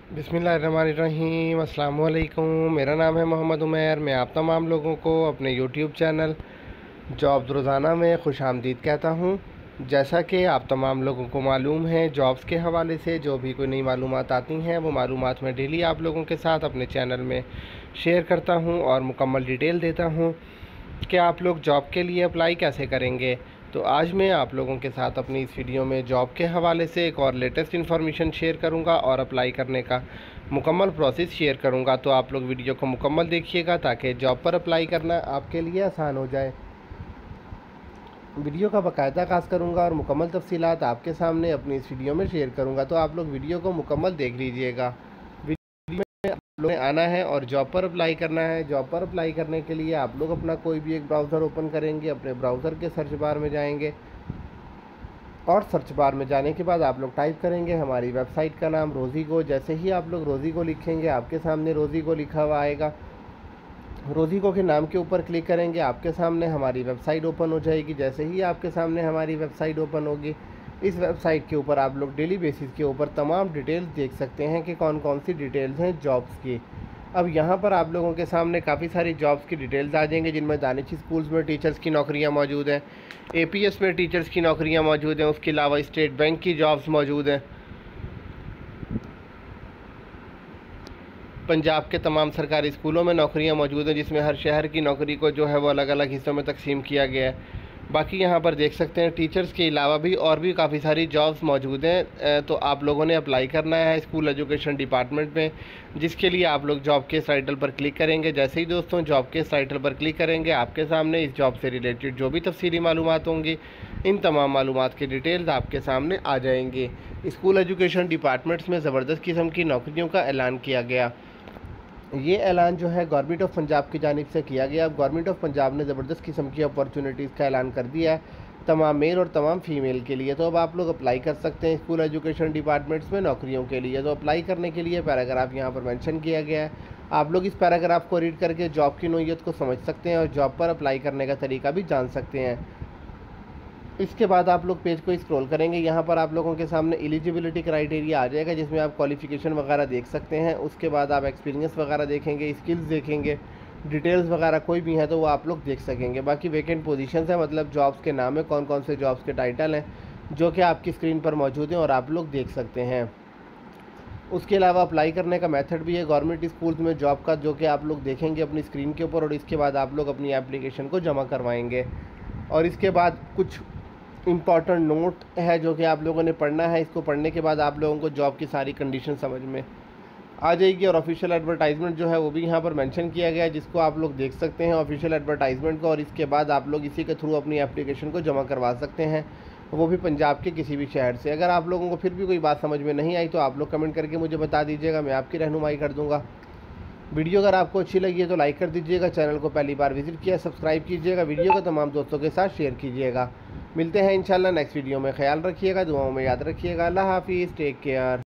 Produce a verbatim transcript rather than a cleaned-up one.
बिस्मिल्लाहिर्रहमानिर्रहीम, अस्सलाम वालेकुम। मेरा नाम है मोहम्मद उमैर। मैं आप तमाम लोगों को अपने यूट्यूब चैनल जॉब्स रोज़ाना में खुश आमदीद कहता हूँ। जैसा कि आप तमाम लोगों को मालूम है, जॉब्स के हवाले से जो भी कोई नई मालूमात आती हैं वो मालूमात मैं डेली आप लोगों के साथ अपने चैनल में शेयर करता हूँ और मुकम्मल डिटेल देता हूँ कि आप लोग जॉब के लिए अप्लाई कैसे करेंगे। तो आज मैं आप लोगों के साथ अपनी इस वीडियो में जॉब के हवाले से एक और लेटेस्ट इन्फॉर्मेशन शेयर करूंगा और अप्लाई करने का मुकम्मल प्रोसेस शेयर करूंगा। तो आप लोग वीडियो को मुकम्मल देखिएगा ताकि जॉब पर अप्लाई करना आपके लिए आसान हो जाए। वीडियो का बाकायदा आगाज़ करूंगा और मुकम्मल तफसीलात आपके सामने अपनी इस वीडियो में शेयर करूँगा। तो आप लोग वीडियो को मुकम्मल देख लीजिएगा। लोग आना है और जॉब पर अप्लाई करना है। जॉब पर अप्लाई करने के लिए आप लोग अपना कोई भी एक ब्राउज़र ओपन करेंगे, अपने ब्राउज़र के सर्च बार में जाएंगे और सर्च बार में जाने के बाद आप लोग टाइप करेंगे हमारी वेबसाइट का नाम रोज़ीगो। जैसे ही आप लोग रोज़ीगो लिखेंगे आपके सामने रोज़ीगो लिखा हुआ आएगा। रोज़ीगो के नाम के ऊपर क्लिक करेंगे, आपके सामने हमारी वेबसाइट ओपन हो जाएगी। जैसे ही आपके सामने हमारी वेबसाइट ओपन होगी, इस वेबसाइट के ऊपर आप लोग डेली बेसिस के ऊपर तमाम डिटेल्स देख सकते हैं कि कौन कौन सी डिटेल्स हैं जॉब्स की। अब यहाँ पर आप लोगों के सामने काफ़ी सारी जॉब्स की डिटेल्स आ जाएंगे, जिनमें दानिश स्कूल्स में टीचर्स की नौकरियाँ मौजूद हैं, एपीएस में टीचर्स की नौकरियाँ मौजूद हैं, उसके अलावा स्टेट बैंक की जॉब्स मौजूद हैं, पंजाब के तमाम सरकारी स्कूलों में नौकरियाँ मौजूद हैं, जिसमें हर शहर की नौकरी को जो है वो अलग अलग हिस्सों में तकसीम किया गया है। बाकी यहाँ पर देख सकते हैं टीचर्स के अलावा भी और भी काफ़ी सारी जॉब्स मौजूद हैं। तो आप लोगों ने अप्लाई करना है स्कूल एजुकेशन डिपार्टमेंट में, जिसके लिए आप लोग जॉब के इस टाइटल पर क्लिक करेंगे। जैसे ही दोस्तों जॉब के इस टाइटल पर क्लिक करेंगे, आपके सामने इस जॉब से रिलेटेड जो भी तफसीली मालूमात होंगी, इन तमाम मालूमात की डिटेल्स आपके सामने आ जाएंगी। स्कूल एजुकेशन डिपार्टमेंट्स में ज़बरदस्त किस्म की नौकरियों का ऐलान किया गया। ये ऐलान जो है गवर्नमेंट ऑफ पंजाब की जानिब से किया गया। अब गवर्नमेंट ऑफ पंजाब ने ज़बरदस्त किस्म की अपॉर्चुनिटीज़ का ऐलान कर दिया है तमाम मेल और तमाम फ़ीमेल के लिए। तो अब आप लोग अप्लाई कर सकते हैं स्कूल एजुकेशन डिपार्टमेंट्स में नौकरियों के लिए। तो अप्लाई करने के लिए पैराग्राफ यहाँ पर मेंशन किया गया है। आप लोग इस पैराग्राफ को रीड करके जॉब की नोयत को समझ सकते हैं और जॉब पर अप्लाई करने का तरीका भी जान सकते हैं। इसके बाद आप लोग पेज को स्क्रॉल करेंगे, यहाँ पर आप लोगों के सामने एलिजिबिलिटी क्राइटेरिया आ जाएगा, जिसमें आप क्वालिफ़िकेशन वगैरह देख सकते हैं। उसके बाद आप एक्सपीरियंस वगैरह देखेंगे, स्किल्स देखेंगे, डिटेल्स वगैरह कोई भी हैं तो वो आप लोग देख सकेंगे। बाकी वैकेंट पोजीशंस है, मतलब जॉब्स के नाम है, कौन कौन से जॉब्स के टाइटल हैं, जो कि आपकी स्क्रीन पर मौजूद हैं और आप लोग देख सकते हैं। उसके अलावा अप्लाई करने का मेथड भी है गवर्नमेंट स्कूल्स में जॉब का, जो कि आप लोग देखेंगे अपनी स्क्रीन के ऊपर। और इसके बाद आप लोग अपनी एप्लीकेशन को जमा करवाएंगे और इसके बाद कुछ इम्पॉर्टेंट नोट है जो कि आप लोगों ने पढ़ना है। इसको पढ़ने के बाद आप लोगों को जॉब की सारी कंडीशन समझ में आ जाएगी। और ऑफिशियल एडवर्टाइजमेंट जो है वो भी यहाँ पर मेंशन किया गया है, जिसको आप लोग देख सकते हैं ऑफिशियल एडवर्टाइजमेंट को। और इसके बाद आप लोग इसी के थ्रू अपनी एप्लीकेशन को जमा करवा सकते हैं, वो भी पंजाब के किसी भी शहर से। अगर आप लोगों को फिर भी कोई बात समझ में नहीं आई तो आप लोग कमेंट करके मुझे बता दीजिएगा, मैं आपकी रहनुमाई कर दूँगा। वीडियो अगर आपको अच्छी लगी है तो लाइक कर दीजिएगा, चैनल को पहली बार विजिट किया सब्सक्राइब कीजिएगा, वीडियो को तमाम दोस्तों के साथ शेयर कीजिएगा। मिलते हैं इंशाल्लाह नेक्स्ट वीडियो में। ख्याल रखिएगा, दुआओं में याद रखिएगा। अल्लाह हाफिज़, टेक केयर।